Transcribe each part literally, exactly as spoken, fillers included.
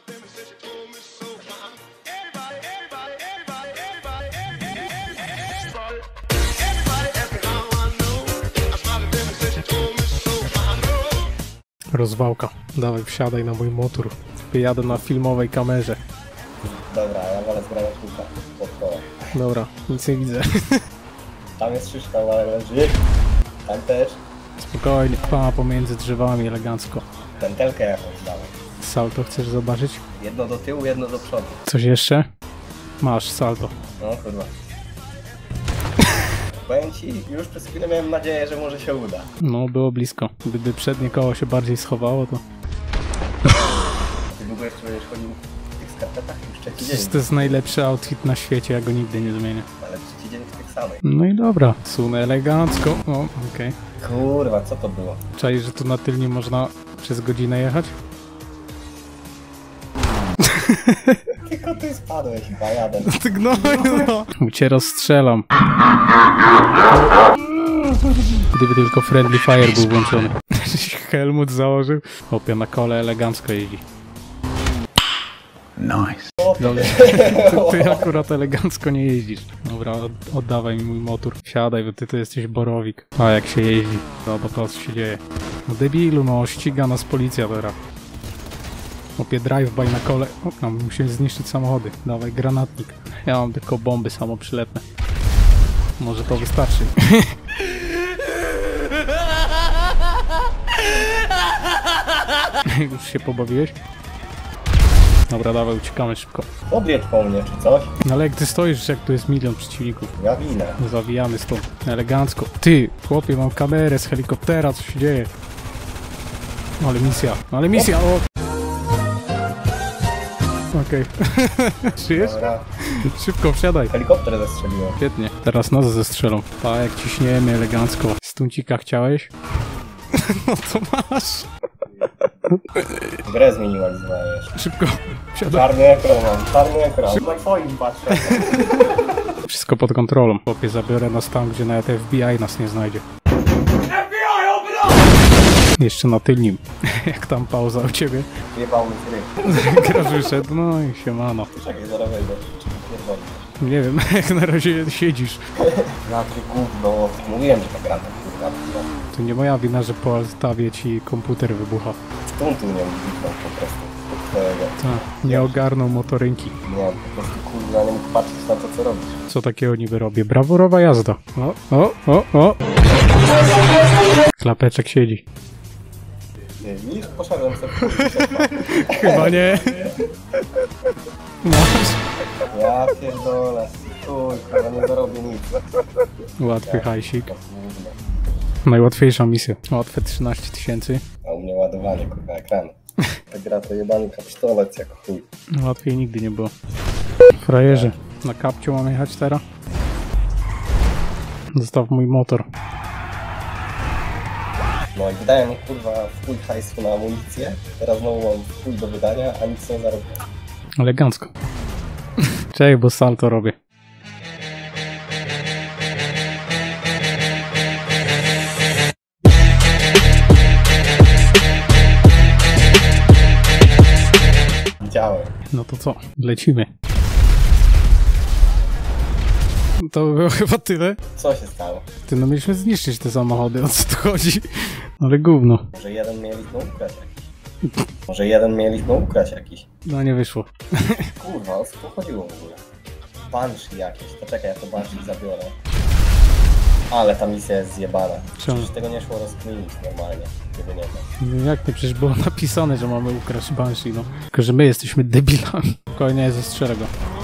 Rozwałka. Dawaj, wsiadaj na mój motor. Wyjadę na filmowej kamerze. Dobra, ja wolę z granatnika pod kołem. Dobra, nic nie widzę. Tam jest szyszka, ale leży. Tam też. Spokojnie, pa pomiędzy drzewami elegancko. Pętelkę jakąś dałem. Salto chcesz zobaczyć? Jedno do tyłu, jedno do przodu. Coś jeszcze? Masz salto. No kurwa. Powiem ci, już przez chwilę miałem nadzieję, że może się uda. No, było blisko. Gdyby przednie koło się bardziej schowało, to... Ty długo jeszcze będziesz chodził w tych skarpetach? Już trzeci dzień. To jest najlepszy outfit na świecie, ja go nigdy nie zmienię. Ale trzeci dzień w tych samych. No i dobra, sunę elegancko. O, okej. Okay. Kurwa, co to było? Czaisz, że tu na tylni można przez godzinę jechać? Tylko ty spadłeś, chyba jadę. Ty gnoju, no! Cię rozstrzelam. Gdyby tylko Friendly Fire był włączony. Helmut założył. Chłopie, na kole elegancko jeździ. Nice. Dobrze. Ty, ty akurat elegancko nie jeździsz. Dobra, od, oddawaj mi mój motor. Wsiadaj, bo ty to jesteś borowik. A jak się jeździ. Zobacz, to co się dzieje. No debilu, no ściga nas policja teraz. Chłopie, drive-by na kole. O, no, musimy zniszczyć samochody. Dawaj, granatnik. Ja mam tylko bomby samoprzylepne. Może to wystarczy. Już się pobawiłeś? Dobra, dawaj, uciekamy szybko. Odjedź po mnie, czy coś? No ale jak ty stoisz, jak tu jest milion przeciwników. Ja winę. No zawijamy stąd. Elegancko. Ty, chłopie, mam kamerę z helikoptera, co się dzieje? No ale misja, no ale misja, o! Okej. Okay. Żyjesz? Dobra. Szybko, wsiadaj. Helikopter zestrzeliłem. Świetnie. Teraz nas zestrzelą. Pa, jak ciśniemy elegancko. Stuncika chciałeś? No to masz. Grę zminimalizowałeś. Szybko, wsiadaj. Czarny ekran mam, czarny ekran. Na twoim patrzę. Wszystko pod kontrolą. Chłopie, zabiorę nas tam, gdzie nawet F B I nas nie znajdzie. Jeszcze na tylnim. Jak tam pauza u ciebie? Jebał mi z gry. Gra wyszedł, no i siemano. Czekaj, zaraz wejdę. Nie Nie wiem, jak na razie siedzisz. Na ty gówno. Mówiłem, że ta gra tak kurwa. To nie moja wina, że po altawie ci komputer wybucha. Stuntu nie uniknął po prostu. Twojego. Tak, nie ogarnął motorynki. Nie, po prostu kurwa nie mógł patrzeć na to, co robisz. Co takiego niby robię? Brawurowa jazda. O, o, o, o. Klapeczek siedzi. Nie, widzisz? Poszedłem sobie. Chyba nie. Masz. Ja pierdolę. Uj, kurwa, nie zarobię nic. Łatwy hajsik. Najłatwiejsza misja. Łatwe trzynaście tysięcy. A u mnie ładowanie, kurwa, ekranu. Ta gra to jebany pistolet jak chuj. Łatwiej nigdy nie było. Frajerze. Na kapciu mam jechać teraz? Zostaw mój motor. No i wydaje mi kurwa w chuj hajsu na amunicję. Teraz znowu mam w chuj do wydania, a nic nie zarobię. Elegancko. Czekaj, bo salto robię. Widziałem. No to co? Lecimy. To by było chyba tyle. Co się stało? Ty, no mieliśmy zniszczyć te samochody, o co tu chodzi? Ale gówno. Może jeden mieliśmy ukraść jakiś. Może jeden mieliśmy ukraść jakiś. No nie wyszło. Kurwa, o co tu chodziło w ogóle? Banshee jakieś. To czekaj, ja to Banshee zabiorę. Ale ta misja jest zjebana. Czemu? Przecież tego nie szło rozkminić normalnie, gdyby nie to. No jak to? Przecież było napisane, że mamy ukraść Banshee, no. Tylko, że my jesteśmy debilami. Spokojnie, zestrzelę go.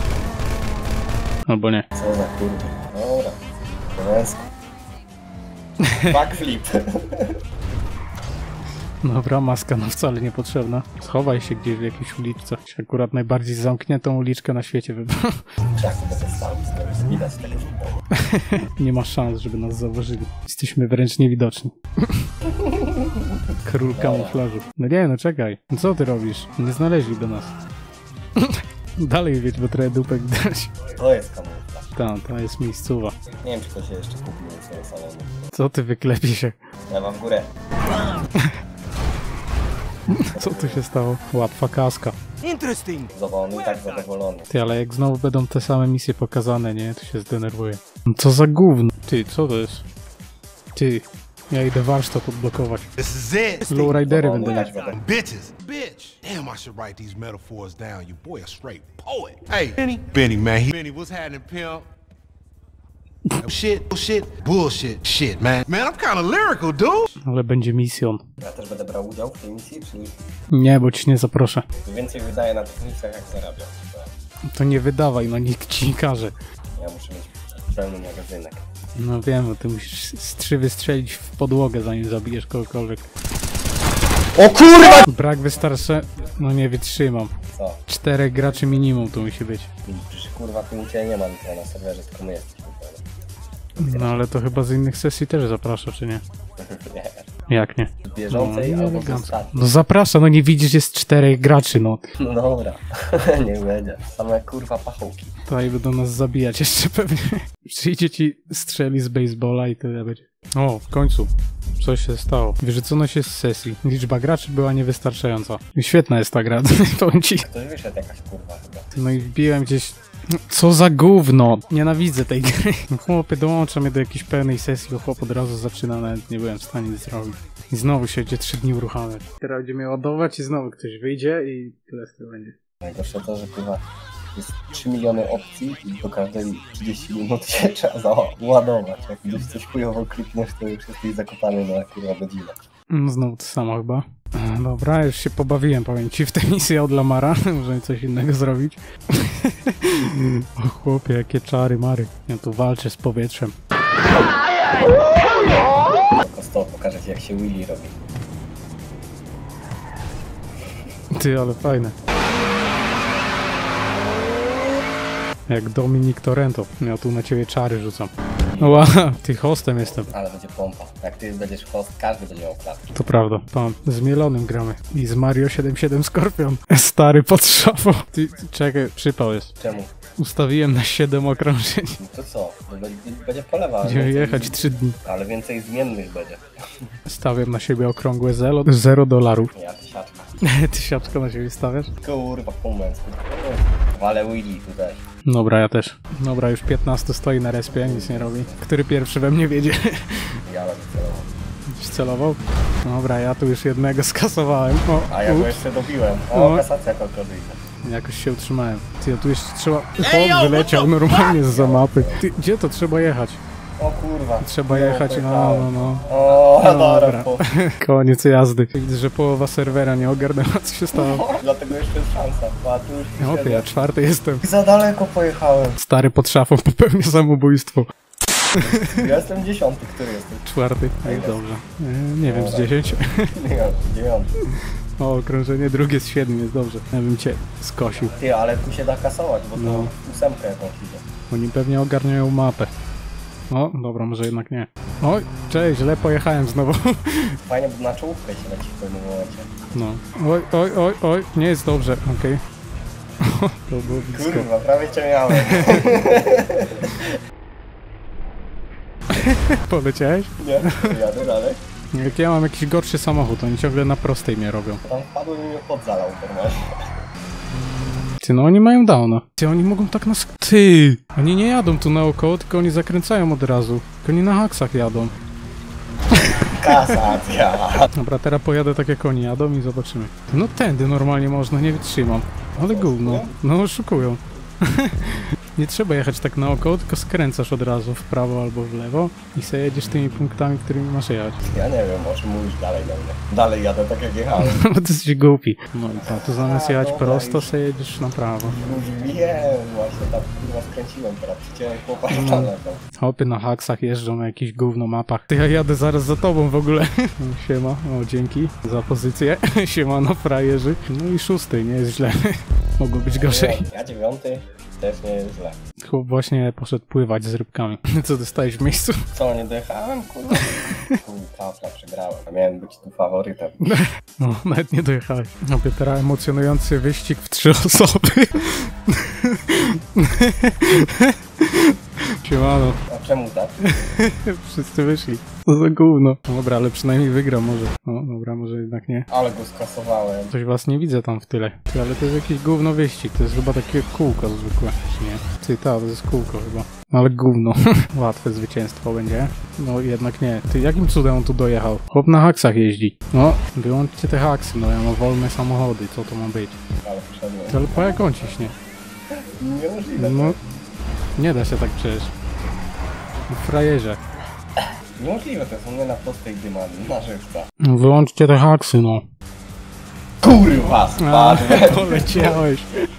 Albo nie. Co za kurwa. Dobra. Po męsku. Backflip. Dobra, maska nam wcale niepotrzebna. Schowaj się gdzieś w jakiejś uliczce. Akurat najbardziej zamkniętą uliczkę na świecie wybrał. Jak to będę stał? Widać tego filmu. Nie ma szans, żeby nas zauważyli. Jesteśmy wręcz niewidoczni. Król kamuflażu. No nie, no czekaj. No co ty robisz? Nie znaleźliby nas. Dalej wiedź, bo trochę dupek dać. To jest kamuflaż. Tam, to jest miejscowa. Nie wiem, czy to się jeszcze kupiło w swoim salonie. Co ty wyklepisz się? Lewa w górę. Co tu się stało? Łatwa kaska. Interesting. Zadowolony i tak zadowolony. Ty, ale jak znowu będą te same misje pokazane, nie? To się zdenerwuję. No co za gówno. Ty, co to jest? Ty, ja idę warsztat odblokować. This is it. Lowridery Zadowolony będą i mieć. tak będę. Bitches. Bitch. Damn, I should write these metaphors down. You boy a straight poet. Hey, Benny. Benny, man. He, Benny, what's happening, pimp? Shit, bullshit, bullshit, shit, man. Man, I'm kind of lyrical, dude. Ale będzie misjon. Ja też będę brał udział w tej misji, czy Nie, bo ci nie zaproszę. więcej wydaję na tych misjach, jak zarabiam? To nie wydawaj, no nikt ci nie każe. Ja muszę mieć pełny magazynek. No wiem, bo ty musisz strzy wystrzelić w podłogę, zanim zabijesz kogokolwiek. O kurwa! Brak wystarczy... No nie wytrzymam. Co? Czterech graczy minimum tu musi być. Przecież kurwa tu u Ciebie nie ma nikogo na serwerze, tylko my jesteśmy. No ale to chyba z innych sesji też zaprasza, czy nie? Nie. Jak nie? Z bieżącej No, albo z elegancko. ostatniej. No zaprasza, no nie widzisz, jest czterech graczy, no. No dobra, niech będzie. Same kurwa pachołki. Tutaj będą nas zabijać jeszcze pewnie. Przyjdzie ci strzeli z baseballa i tyle będzie. O, w końcu. Coś się stało. Wyrzucono się z sesji. Liczba graczy była niewystarczająca. I świetna jest ta gra, powiem ci. Ktoś wyszedł jakaś kurwa chyba. No i wbiłem gdzieś... Co za gówno! Nienawidzę tej gry. Chłopie, dołącza mnie do jakiejś pełnej sesji, chłop od razu zaczyna, nawet nie byłem w stanie nic zrobić. I znowu się będzie trzy dni uruchamiać. Teraz będzie mnie ładować i znowu ktoś wyjdzie i tyle z tego będzie. Najgorsze to, że kurwa jest trzy miliony opcji i do każdej trzydzieści minut się trzeba załadować. Jak gdzieś coś chujowo klikniesz, to już jesteś zakopany na kurwa godzinę. No, znowu to samo chyba. E, Dobra, już się pobawiłem, powiem ci, w tę misję od Lamara. Możemy coś innego zrobić. O chłopie, jakie czary mary. Ja tu walczę z powietrzem. Tylko sto, pokażę Ci jak się Willy robi. Ty, ale fajne. Jak Dominik Torrento. Ja tu na ciebie czary rzucam. Ła, ty hostem jestem. Ale będzie pompa. Jak Ty będziesz host, każdy będzie miał klapę. To prawda. Pan, z Mielonym gramy. I z Mario siedem siedem Scorpion. Stary pod szafą. Ty, ty, czekaj, przypał jest. Czemu? Ustawiłem na siedem okrążeń. No to co? To będzie, będzie polewa. Będziemy więcej- jechać trzy dni. Ale więcej zmiennych będzie. Stawiam na siebie okrągłe zero, zero dolarów. Ja tysiaczka. Ty siaczko na siebie stawiasz? Kurwa, po męsku. Ale Willy tutaj. Dobra, ja też. Dobra, już piętnaście stoi na respie, nic nie robi. Który pierwszy we mnie wiedzie? Ja będę celował. Już celował? Dobra, ja tu już jednego skasowałem. O, A ja go ups, jeszcze dobiłem. O, O. kasacja krokodyjna. jakoś się utrzymałem. Ty, ja tu jeszcze trzeba... Chłop wyleciał normalnie zza mapy. Ty, gdzie to trzeba jechać? O kurwa. Trzeba No, jechać, no, no, pojechałem. no. O, Dobra. dobra. Po... Koniec jazdy. Widzę, że połowa serwera nie ogarnęła, co się stało. O, dlatego jeszcze jest szansa. A tu już Opie, siedzę. ja czwarty jestem. Za daleko pojechałem. Stary pod szafą popełnia samobójstwo. Ja jestem dziesiąty, który jestem? Czwarty, no i dobrze. E, nie wiem, z dziesięć. Nie, dziewiąty. O, okrążenie drugie z siedmiu jest dobrze. Ja bym cię skosił. Ty, ale tu się da kasować, bo to No. ósemkę jakąś idzie. Oni pewnie ogarniają mapę. O, dobra, może jednak nie. Oj, cześć, źle pojechałem znowu. Fajnie, bo na czołówkę się leci w pewnym momencie. No. Oj, oj, oj, oj, nie jest dobrze, okej. To było blisko. Kurwa, prawie cię miałem. Poleciałeś? Nie, jadę dalej. Jak ja mam jakiś gorszy samochód, oni ciągle na prostej mnie robią. Tam wpadłem i mnie podzalał normalnie. Ty, no oni mają downa. Ty, oni mogą tak nas... Ty! Oni nie jadą tu naokoło, tylko oni zakręcają od razu. Tylko oni na haksach jadą. Kasacja. Dobra, teraz pojadę tak jak oni jadą i zobaczymy. No tędy normalnie można, nie wytrzymam. Ale gówno. No oszukują. Nie trzeba jechać tak naokoło, tylko skręcasz od razu w prawo albo w lewo i sobie jedziesz tymi punktami, którymi masz jechać. Ja nie wiem, o czym mówisz dalej do mnie. Dalej jadę tak jak jechałem. Bo ty jesteś głupi. No i to, tu zamiast A, jechać dobra, prosto, już. sobie jedziesz na prawo. Już wiem, właśnie tak kurwa skręciłem teraz. Przyciąłem chłopa i tam lecą. Hopy na haksach jeżdżą na jakichś gówno mapach. Ty, ja jadę zaraz za tobą w ogóle. Siema, o dzięki za pozycję. Siema na frajerzy. No i szósty, nie jest źle. Mogło być gorzej. Ja dziewiąty, też nie jest źle. Chłop właśnie poszedł pływać z rybkami. Co ty stałeś w miejscu? Co, nie dojechałem, kurwa? Kurwa, trafla, przegrałem. A miałem być tu faworytem. No, nawet nie dojechałeś. Obie teraz emocjonujący wyścig w trzy osoby. Siemano. A A czemu tak? Wszyscy wyszli. To za gówno. No dobra, ale przynajmniej wygram może. No dobra, może jednak nie. Ale go skasowałem. Coś was nie widzę tam w tyle. Ty, ale to jest jakiś gówno wyścig. To jest chyba takie kółko zwykłe. Czy nie? Ty, ta, to jest kółko chyba. No ale gówno. Łatwe zwycięstwo będzie. No jednak nie. Ty, jakim cudem on tu dojechał? Chłop na haksach jeździ. No, wyłączcie te haksy. No ja mam wolne samochody. Co to ma być? Ale wszedłem. To, ale po jak on ciśnie? Niemożliwe. No, nie da się tak przecież. Frajerze. Niemożliwe, to jest u mnie na prostej dymani, na żywca. No, wyłączcie te haksy, no. Kurwa, A, spadłem. poleciałeś.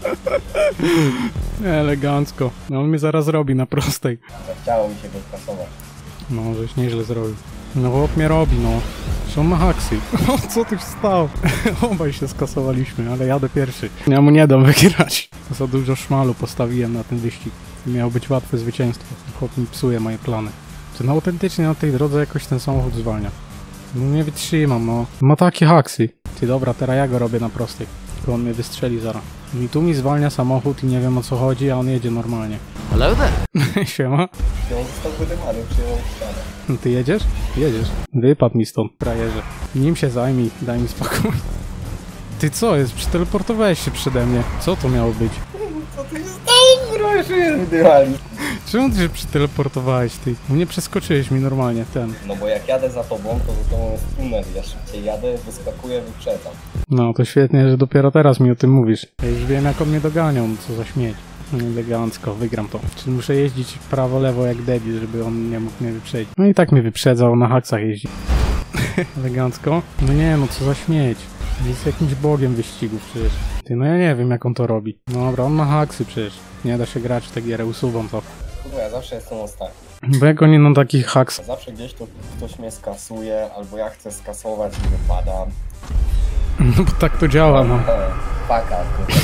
Elegancko. No on mnie zaraz robi na prostej. Chciało mi się go skasować. No, żeś nieźle zrobił. No chłop mnie robi, no. Że on ma haksy. O, co ty wstał? Obaj się skasowaliśmy, ale jadę pierwszy. Ja mu nie dam wygrać. Za dużo szmalu postawiłem na ten wyścig. Miało być łatwe zwycięstwo. Chłop mi psuje moje plany. Czy no autentycznie na tej drodze jakoś ten samochód zwalnia? No nie wytrzymam, no. Ma takie haksy. Ty dobra, teraz ja go robię na prostej. Tylko on mnie wystrzeli zaraz. I tu mi zwalnia samochód i nie wiem o co chodzi, a on jedzie normalnie. Hello there. Siema. I on został wydymany, przyjął ścianę. No ty jedziesz? Jedziesz. Wypadł mi stąd, frajerze. Nim się zajmij, daj mi spokój. Ty co jest? Przeteleportowałeś się przede mnie. Co to miało być? Co ty się stało, kurwa, jeszcze jest wydymani? Czemu ty się przeteleportowałeś, ty? No nie przeskoczyłeś mi normalnie, ten. No bo jak jadę za tobą, to za tobą jest tunel. Ja szybciej jadę, wyskakuję, wyprzedzam. No to świetnie, że dopiero teraz mi o tym mówisz. Ja już wiem jak on mnie doganiał, no co za śmieć. Elegancko, wygram to. Czyli muszę jeździć w prawo, lewo jak debil, żeby on nie mógł mnie wyprzedzić. No i tak mnie wyprzedzał, na haksach jeździ. Elegancko. No nie, no co za śmieć. Jest jakimś bogiem wyścigów przecież. Ty, no ja nie wiem jak on to robi. No dobra, on ma haksy przecież. Nie da się grać w tę gierę, usuwam to. Kurwa, ja zawsze jestem ostatni. Bo jak oni na takich haks... Zawsze gdzieś to ktoś mnie skasuje, albo ja chcę skasować i wypadam. No bo tak to działa, no. Paka,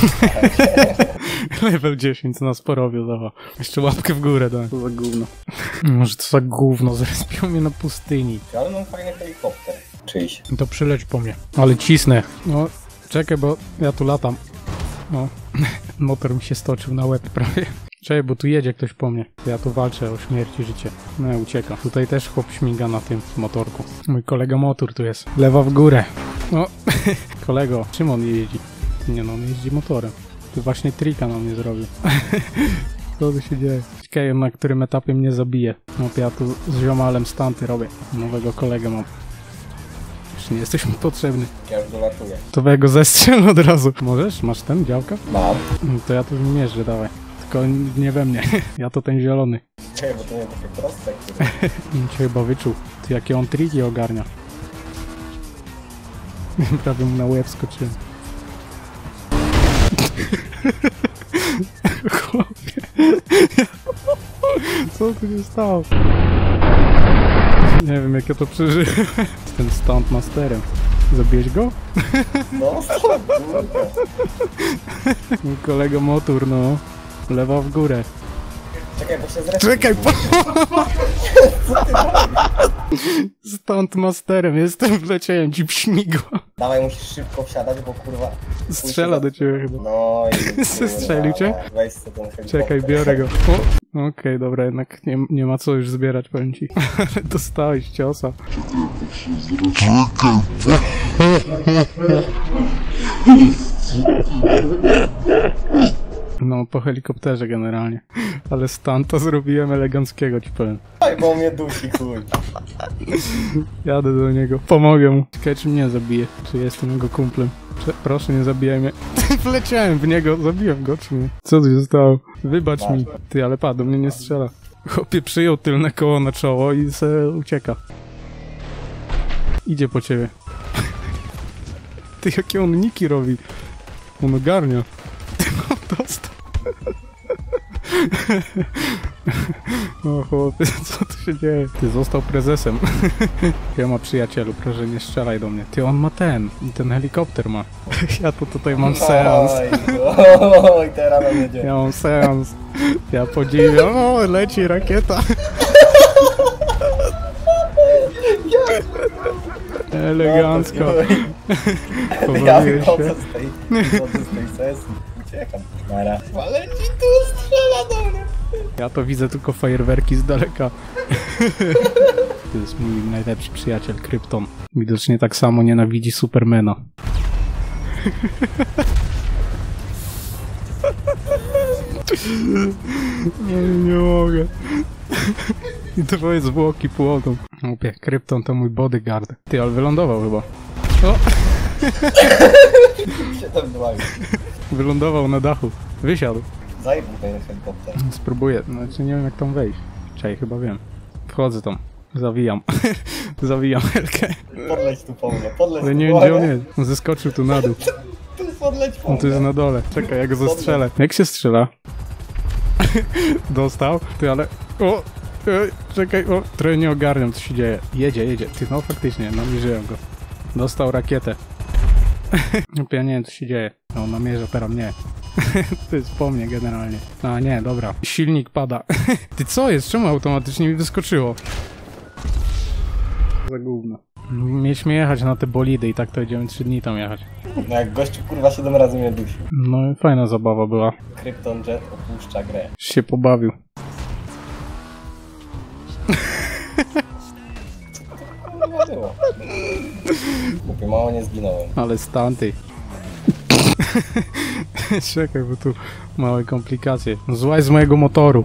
kurwa. Level dziesięć na sporowie dawa. Jeszcze łapkę w górę dałem. Co za gówno. Może to za gówno, zrespią mnie na pustyni. Ale mam fajny helikopter. Czyjś. To przyleć po mnie. Ale cisnę. No, czekaj, bo ja tu latam. No, motor mi się stoczył na łeb prawie. Czekaj, bo tu jedzie ktoś po mnie. Ja tu walczę o śmierć i życie. No, ucieka. Tutaj też chłop śmiga na tym motorku. Mój kolega motor tu jest. Lewa w górę. No, kolego, czym on jeździ? Nie no, on jeździ motorem. Tu właśnie trika na mnie zrobił. Co tu się dzieje? Ciekawe, na którym etapie mnie zabije. No, ja tu z ziomalem stanty robię. Nowego kolegę mam. Już nie jesteś mi potrzebny. Ja już dolatuję. To ja go zestrzelę od razu. Możesz? Masz ten działka? Mam. To ja tu mierzę, dawaj. Tylko nie we mnie. Ja to ten zielony. Czekaj, bo to nie takie proste, które... Cię chyba wyczuł. Ty jakie on triki ogarnia. Prawie mu na łeb skoczyłem. Chłopie. Co tu się stało? Nie wiem jak ja to przeżyłem. Ten stunt masterem. Zabiłeś go? No, kurwa. Mój kolega motor, no. Lewa w górę. Czekaj, bo się zresztą... Czekaj, po... Stunt masterem jestem, wleciałem ci w śmigło. Dawaj, musisz szybko wsiadać, bo kurwa... Strzela do ciebie chyba. No i... Strzelił cię? Weź sobie ten helikopter. Czekaj, biorę go. Okej, okay, dobra, jednak nie, nie ma co już zbierać, powiem ci. Ale dostałeś ciosa. No, po helikopterze generalnie. Ale stan to zrobiłem eleganckiego, ci powiem. Oj, bo mnie dusi, chuj. Jadę do niego, pomogę mu. Ciekawe, czy mnie zabije, czy jestem jego kumplem. Prze proszę, nie zabijaj mnie. Wleciałem w niego, zabiłem go, czy nie? Co tu się stało? Wybacz mi. Ty, ale padł, mnie nie strzela. Chłopie przyjął tylne koło na czoło i se ucieka. Idzie po ciebie. Ty, jakie on niki robi. On ogarnia. Dostał. O chłopie, co tu się dzieje? Ty został prezesem. Ja ma przyjacielu, proszę nie strzelaj do mnie. Ty, on ma ten, ten helikopter ma. Ja to tutaj mam seans. Oj, oj, teraz nam jedzie. Ja mam seans. Ja podziwiam. O, leci rakieta. Elegancko. Ja Pobawiłeś wychodzę się. z tej, wychodzę z tej sesji. Uciekam. Nara. Ale ci tu strzela do mnie. Ja to widzę tylko fajerwerki z daleka. To jest mój najlepszy przyjaciel, Krypton. Widocznie tak samo nienawidzi Supermana. Nie, nie mogę. I twoje zwłoki płoną. Opie, Krypton to mój bodyguard. Ty, ale wylądował chyba. O! siedem dwa. Wylądował na dachu. Wysiadł. Zajebł ten helikopter. Spróbuję, znaczy nie wiem jak tam wejść. Czekaj, chyba wiem. Wchodzę tam. Zawijam. Zawijam helkę. Podleć tu po mnie, podleć Ale tu nie po wiem gdzie mnie. on jest. On zeskoczył tu na dół. Tu podleć po On tu jest mnie. na dole. Czekaj, ja go zastrzelę. Jak się strzela? Dostał? Ty, ale... O! Ej, czekaj, o! Trochę nie ogarniam, co się dzieje. Jedzie, jedzie. Ty, no faktycznie, namierzyłem go. Dostał rakietę. Ja nie wiem, co się dzieje. No, namierza teraz mnie. To jest po mnie generalnie. A nie, dobra. Silnik pada. Ty, co jest? Czemu automatycznie mi wyskoczyło? Za gówno. Mieliśmy jechać na te bolidy i tak to idziemy trzy dni tam jechać. No jak gościu kurwa siedem razy mnie dusił. No i fajna zabawa była. Krypton Jet opuszcza grę. Już się pobawił. Kurwa było. Głupie, mało nie zginąłem. Ale stanty. Czekaj, bo tu małe komplikacje. Złaź z mojego motoru.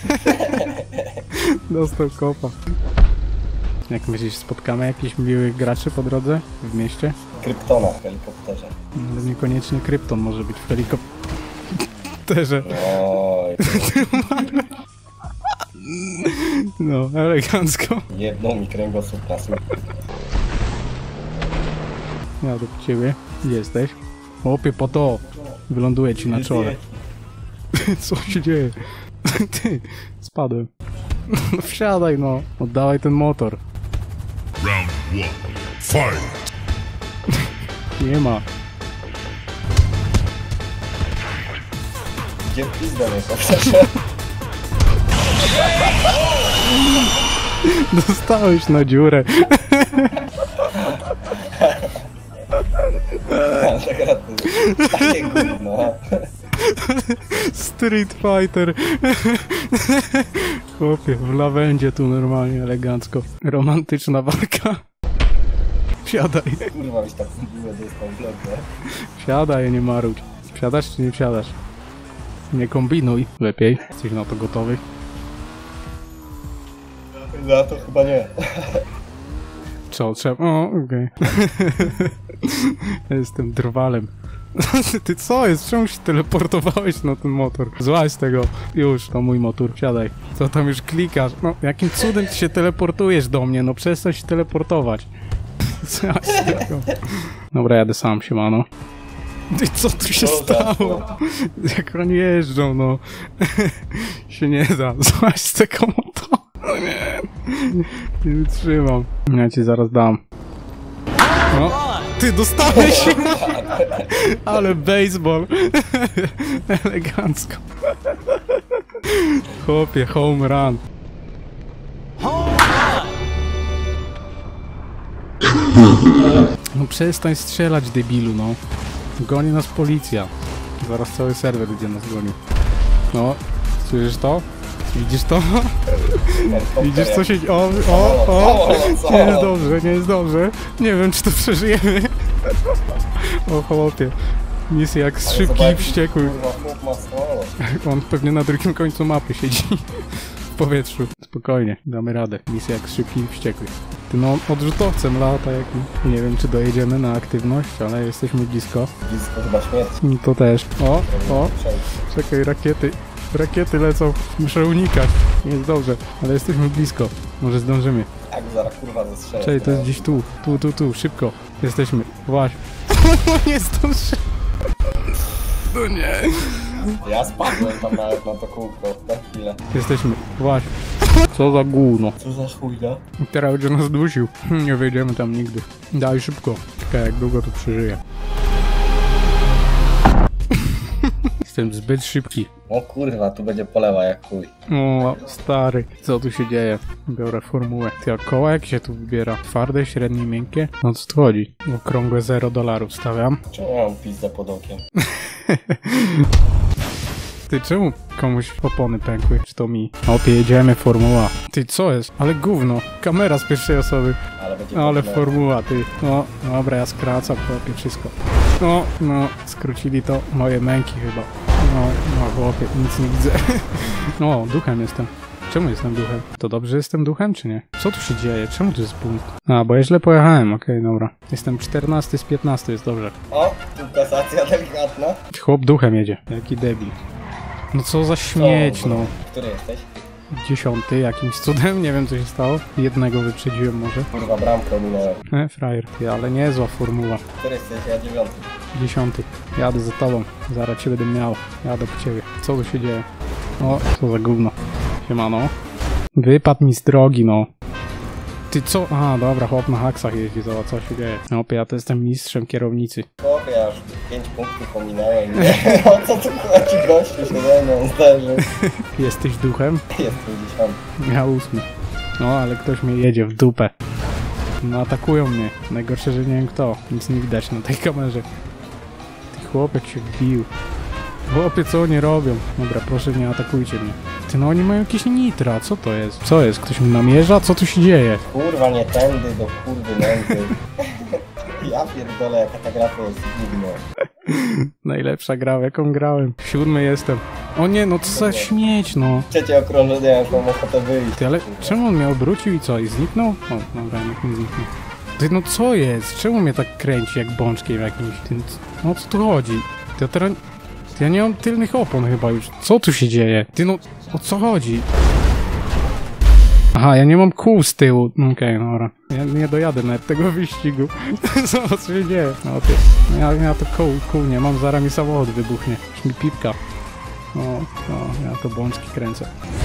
Dostał kopa. Jak myślisz, spotkamy jakichś miłych graczy po drodze w mieście? Kryptona w helikopterze. Ale niekoniecznie Krypton może być w helikopterze. Oj, No, elegancko. jedną mi kręgosłup na słup. Ja do ciebie. Gdzie jesteś? Chłopie, po to. Wyląduję ci na czole. Co się dzieje? Ty, spadłem. No wsiadaj no. Oddawaj ten motor. Round one. Fight! Nie ma. Gdzie pizda mnie powtarza? Dostałeś na dziurę. Ta gra to jest takie gówno. Street Fighter. Chłopie, w lawendzie tu normalnie, elegancko. Romantyczna walka. Wsiadaj. Kurwa, byś tak było dostał w lewo. Wsiadaj, nie marudź. Wsiadasz czy nie wsiadasz? Nie kombinuj. Lepiej. Jesteś na to gotowy? Za to chyba nie. Co, trzeba... O, okej. Jestem drwalem. Ty co jest? Czemu się teleportowałeś na ten motor? Złaź z tego. Już, to mój motor. Wsiadaj. Co tam już klikasz? No, jakim cudem ty się teleportujesz do mnie? No przestań się teleportować. Złaź z tego. Dobra, jadę sam, siemano. Ty co tu się No, stało? Jak oni jeżdżą, no. się nie da. Złaź z tego motoru. No nie. Nie wytrzymam. Ja ci zaraz dam. No. Ty dostałeś! Ale baseball. Elegancko. Chłopie, home run. No przestań strzelać, debilu, no. Goni nas policja. Zaraz cały serwer będzie nas gonił. No, słyszysz to? Widzisz to? Widzisz co się... O, o, o! Nie jest dobrze, nie jest dobrze. Nie wiem, czy to przeżyjemy. O, chłopie. Misja jak z szybki i wściekły. On pewnie na drugim końcu mapy siedzi. W powietrzu. Spokojnie, damy radę. Misja jak z szybki i wściekły. Ty no, odrzutowcem lata jak... Nie wiem, czy dojedziemy na aktywność, ale jesteśmy blisko. Blisko chyba śmierci. To też. O, o. Czekaj, rakiety. Rakiety lecą. Muszę unikać. Nie jest dobrze, ale jesteśmy blisko. Może zdążymy. Tak, zaraz kurwa zestrzelę. Czekaj, to jest gdzieś tu. Tu, tu, tu. Szybko. Jesteśmy. Właśnie. Nie zdąży. No nie. Ja spadłem tam nawet na to kółko. Na chwilę. Jesteśmy. Właśnie. Co za gówno. Co za chujda? Teraz będzie nas dusił. Nie wejdziemy tam nigdy. Daj szybko. Czekaj, jak długo tu przeżyję. Jestem zbyt szybki. O kurwa, tu będzie polewa jak chuj. O, stary. Co tu się dzieje? Biorę formułę. Ty, a koła jak się tu wybiera? Twarde, średnie, miękkie? No co tu chodzi? Okrągłe zero dolarów stawiam. Czemu ja mam pizdę pod okiem? Ty, czemu komuś opony pękły? Czy to mi? Opie, jedziemy, formuła. Ty, co jest? Ale gówno. Kamera z pierwszej osoby. Ale będzie No, ale formuła. formuła, ty. No, dobra, ja skracam, chłopie, wszystko. No, no, skrócili to moje męki chyba. No, no, chłopie, nic nie widzę. No, duchem jestem. Czemu jestem duchem? To dobrze, że jestem duchem, czy nie? Co tu się dzieje? Czemu tu jest punkt? A, bo ja źle pojechałem, okej, okay, dobra. Jestem czternasty z piętnastu, jest dobrze. O, tu kasacja delikatna. Chłop duchem jedzie. Jaki debil. No co za śmieć, no. Który jesteś? Dziesiąty jakimś cudem, nie wiem co się stało. Jednego wyprzedziłem może. Kurwa, bramkę minąłem. E, frajer. Ty, ale niezła formuła. Który jesteś? Ja dziewiąty. Dziesiąty. Jadę za tobą. Zaraz cię będę miał. Jadę po ciebie. Co tu się dzieje? O, co za gówno. Siemano. Wypadł mi z drogi, no. Ty co? A, dobra, chłop na haksach jeździ, zobacz co się dzieje. No, ja to jestem mistrzem kierownicy. Chłopie, ja już pięć punktów pominąłem. Nie? O co tu chodzi, gościu się ze mną zderzył. Jesteś duchem? Jestem dziesiąty. Ja ósmy. No, ale ktoś mnie jedzie w dupę. No, atakują mnie. Najgorsze, że nie wiem kto. Nic nie widać na tej kamerze. Ty chłopek się wbił. Chłopie, co oni robią? Dobra, proszę nie atakujcie mnie. Ty, no oni mają jakieś nitra, co to jest? Co jest? Ktoś mi namierza? Co tu się dzieje? Kurwa, nie tędy do kurwy nędzy. Ja pierdolę, jaka ta gra to jest gówno. Najlepsza gra, w jaką grałem. Siódmy jestem. O nie, no co za śmieć, no. Trzecie okrążenie, ja już mam ochotę wyjść. Ty, ale czemu on mnie obrócił i co? I zniknął? O, dobra, niech nie zniknął. Ty, no co jest? Czemu mnie tak kręci jak bączkiem jakimś? Ty, no o co tu chodzi? Ty, teraz... Ty, ja nie mam tylnych opon chyba już. Co tu się dzieje? Ty, no o co chodzi? Aha, ja nie mam kół z tyłu. Okej, okay, dobra. Ja nie dojadę nawet tego wyścigu. Co się dzieje? No ty, ja, ja to kół, kół nie mam, zaraz mi samochód wybuchnie. Już mi pipka. O, o, ja to bączki kręcę.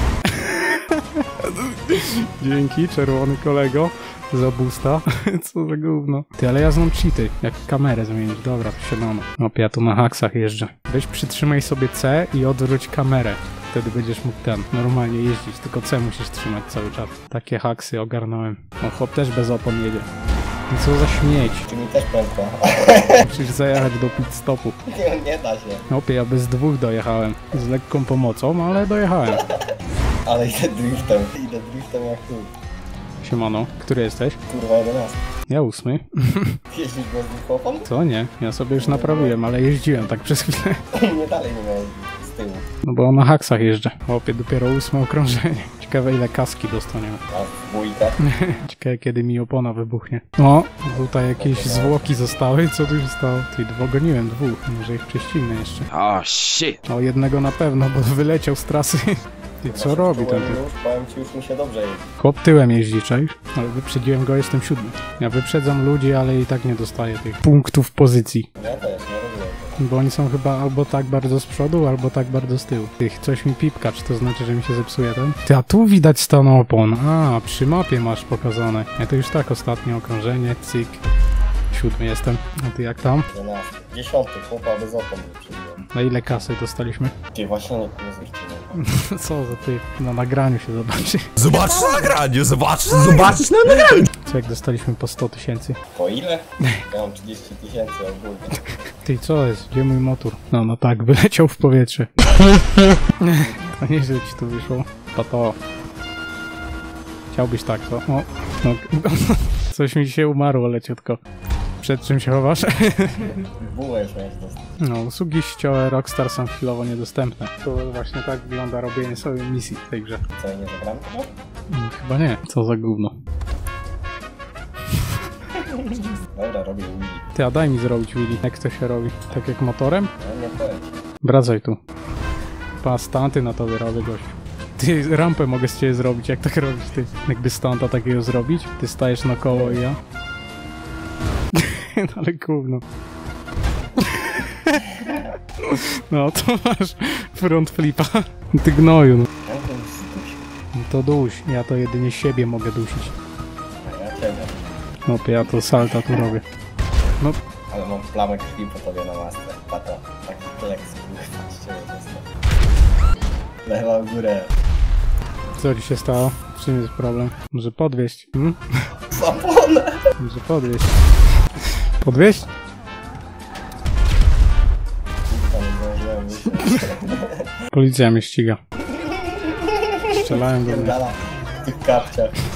Dzięki, czerwony kolego, za boosta. Co za gówno. Ty, ale ja znam cheaty. Jak kamerę zmienić. Dobra, to siadamy. No, ja tu na haksach jeżdżę. Weź przytrzymaj sobie C i odwróć kamerę. Wtedy będziesz mógł ten normalnie jeździć, tylko C musisz trzymać cały czas. Takie haksy ogarnąłem. O, chłop też bez opon jedzie. I co za śmieć. Czy mi też pękła? Musisz zajechać do pit stopu. Nie, nie da się. Opie, ja bez dwóch dojechałem. Z lekką pomocą, ale dojechałem. Ale idę driftem. Idę driftem jak tu. Siemano, który jesteś? Kurwa, jedenasty. Ja ósmy. Jeździsz bez dwóch opon? Co nie? Ja sobie już naprawiłem, ale jeździłem tak przez chwilę. Nie dalej nie miałem z tyłu. No bo na haksach jeżdżę. Opie, dopiero ósme okrążenie. Ciekawe ile kaski dostaniemy. A dwójka? Ciekawe kiedy mi opona wybuchnie. O, tutaj jakieś zwłoki zostały. Co tu się stało? Ty, dogoniłem dwóch. Może ich prześcignę jeszcze. Oh shit. O, jednego na pewno, bo wyleciał z trasy. Ty, co robi ten typ? Już, powiem ci, już mi się dobrze jeździ. Chłop tyłem jeździ, czaisz? Ale wyprzedziłem go, jestem siódmy. Ja wyprzedzam ludzi, ale i tak nie dostaję tych punktów pozycji. Ja też, nie rozumiem. Bo oni są chyba albo tak bardzo z przodu, albo tak bardzo z tyłu. Tych, coś mi pipka, czy to znaczy, że mi się zepsuje ten? Ty, a tu widać stan opon. A, przy mapie masz pokazane. Ja to już tak, ostatnie okrążenie, cyk. Siódmy jestem. A ty jak tam? jedenasty. Dziesiąty, chłopa bez opon wyprzedziłem. Na ile kasy dostaliśmy? Ty właśnie nie, nie zwróciłem. Co za ty? Na nagraniu się zobaczy. Zobacz na nagraniu, zobacz, zobacz na nagraniu. Co jak dostaliśmy po sto tysięcy? Po ile? Ja mam trzydzieści tysięcy ogólnie. Ty, co jest? Gdzie mój motor? No, no tak, wyleciał w powietrze. To nie, że ci to wyszło. To to. Chciałbyś tak, to? O, no. Coś mi się umarło leciutko. Przed czym się chowasz? Bułę już miałeś dostać. No, usługi sieciowe Rockstar są chwilowo niedostępne. To właśnie tak wygląda robienie sobie misji w tej grze. Co, nie zagram chyba? Hmm, chyba nie. Co za gówno. Dobra, robię Willy. Ty, a daj mi zrobić Willy. Jak to się robi? Tak jak motorem? No nie powiem. Wracaj tu. Pa, stanty na tobie robię, gościu. Ty, rampę mogę z ciebie zrobić, jak tak robisz, ty. Jakby stanta takiego zrobić, ty stajesz na koło i ja. No ale gówno. No, to masz front flipa. Ty gnoju, no. Ja to już zduś. No to duś, ja to jedynie siebie mogę dusić. A ja ciebie. No, ja to salta tu robię. No, Ale mam plamę krwi po tobie na masce. Pata. Taki kleks, kurwa, z ciebie został. Lewa w górę. co ci się stało? W czym jest problem? Może podwieźć? Hmm? Zaponę! Może podwieźć? Podwieźć? Kurwa, nie Policja mnie ściga. Strzelałem do mnie. Pierdala w tych kapciach.